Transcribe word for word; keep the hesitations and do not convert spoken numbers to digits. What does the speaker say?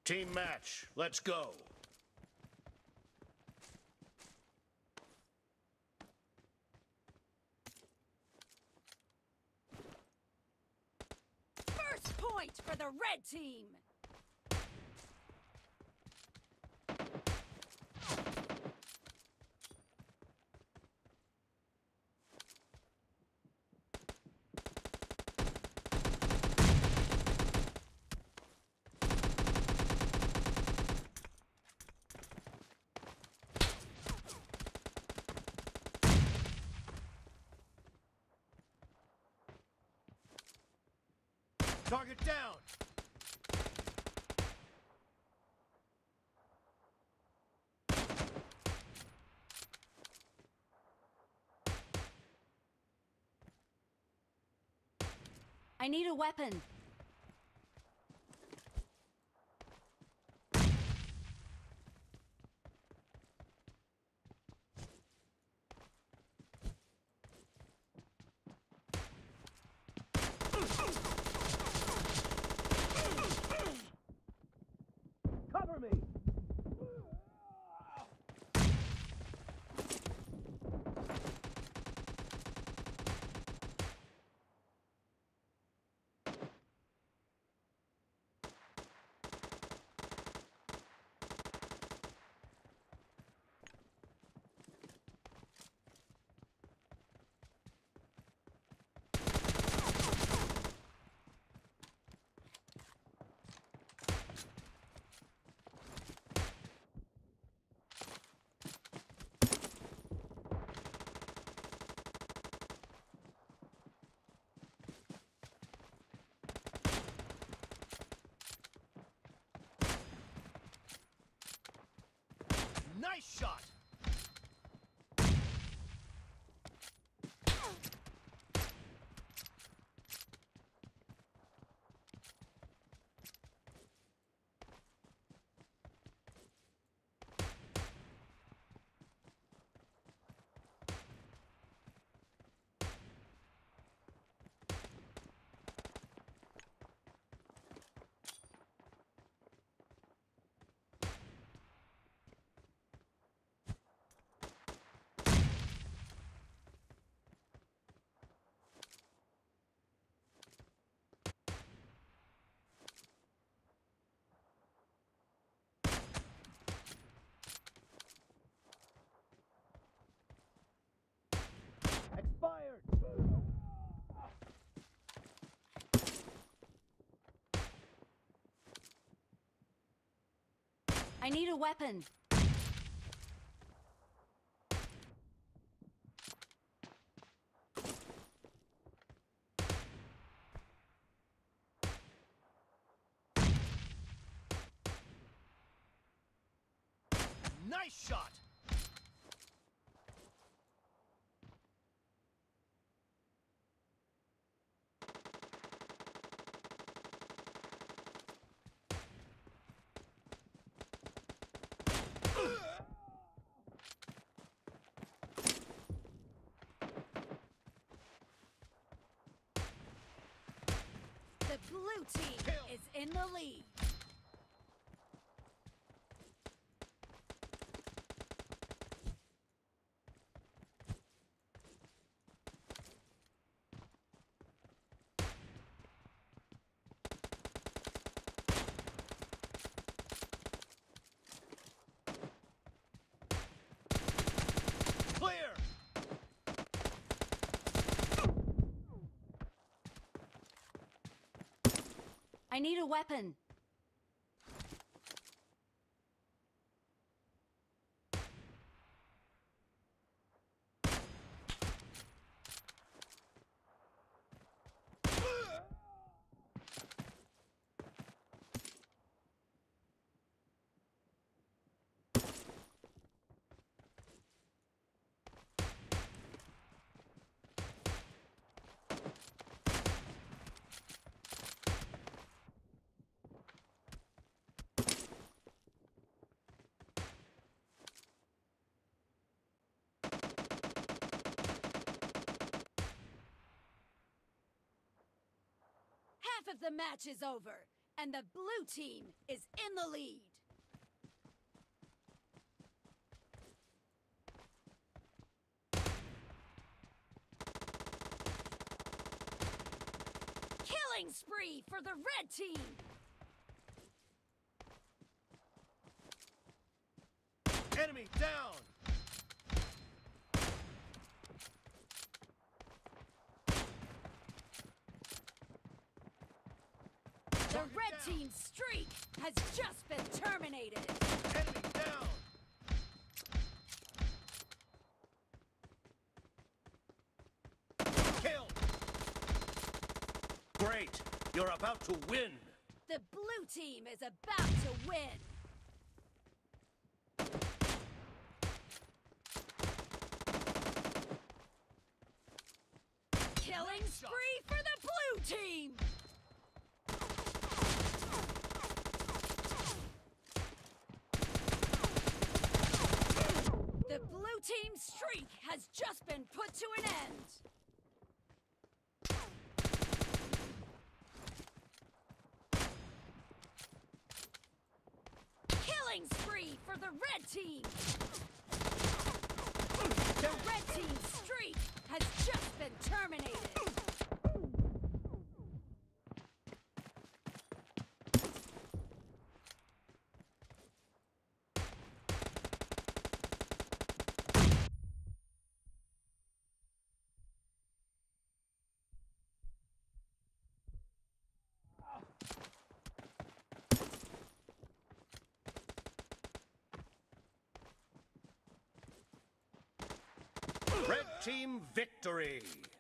Team match, let's go. First point for the red team! Target down! I need a weapon. Cover me! Nice shot! Expired! I need a weapon. Nice shot! The blue team Kill. is in the lead. Clear! I need a weapon. Half of the match is over, And the blue team is in the lead. Killing spree for the red team. Enemy down! The red team's streak has just been terminated. Enemy down! Kill! Great! You're about to win! The blue team is about to win. Killing spree for the blue team! The blue team's streak has just been put to an end. Killing spree for the red team. The red team's streak has just been terminated. Red team victory!